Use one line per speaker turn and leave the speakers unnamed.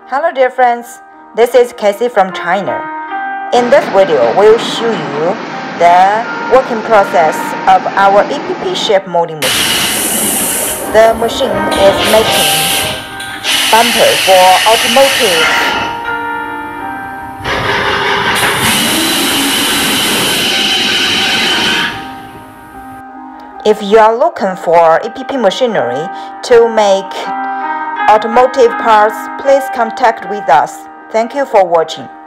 Hello dear friends, this is Casey from China. In this video, we'll show you the working process of our EPP shape molding machine. The machine is making bumper for automotive. If you are looking for EPP machinery to make automotive parts, please contact with us. Thank you for watching.